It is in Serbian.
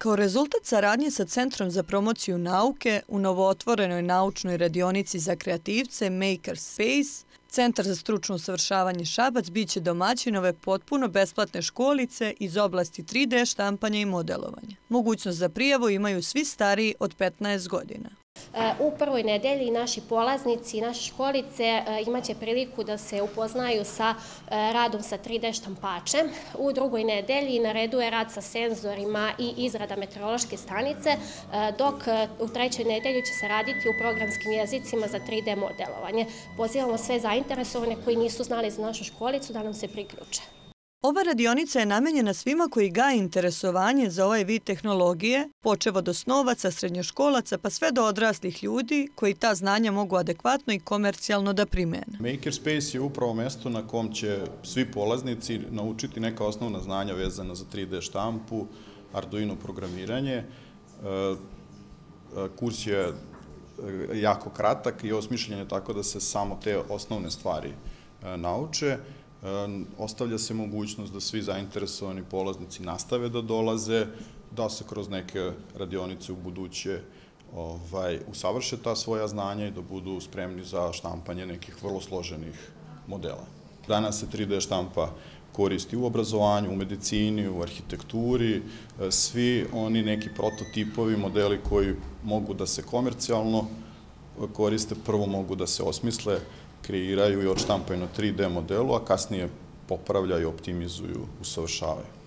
Kao rezultat saradnje sa Centrom za promociju nauke u novootvorenoj naučnoj radionici za kreativce Makerspace, Centar za stručno usavršavanje Šabac biće domaćin ove potpuno besplatne školice iz oblasti 3D štampanja i modelovanja. Mogućnost za prijavu imaju svi stariji od 15 godina. U prvoj nedelji naši polaznici i naše školice imaće priliku da se upoznaju sa radom sa 3D štampačem. U drugoj nedelji na redu je rad sa senzorima i izrada meteorološke stanice, dok u trećoj nedelji će se raditi u programskim jezicima za 3D modelovanje. Pozivamo sve zainteresovane koji nisu znali za našu školicu da nam se priključe. Ova radionica je namenjena svima koji gaje interesovanje za ovaj vid tehnologije, počev od osnovaca, srednjoškolaca pa sve do odraslih ljudi koji ta znanja mogu adekvatno i komercijalno da primene. Makerspace je upravo mesto na kom će svi polaznici naučiti neka osnovna znanja vezana za 3D štampu, Arduino programiranje. Kurs je jako kratak i osmišljen je tako da se samo te osnovne stvari nauče. Ostavlja se mogućnost da svi zainteresovani polaznici nastave da dolaze, da se kroz neke radionice u buduće usavrše ta svoja znanja i da budu spremni za štampanje nekih vrlo složenih modela. Danas se 3D štampa koristi u obrazovanju, u medicini, u arhitekturi, svi oni neki prototipovi, modeli koji mogu da se komercijalno koriste, prvo mogu da se osmisle, kreiraju i odštampaju na 3D modelu, a kasnije popravljaju, optimizuju, usavršavaju.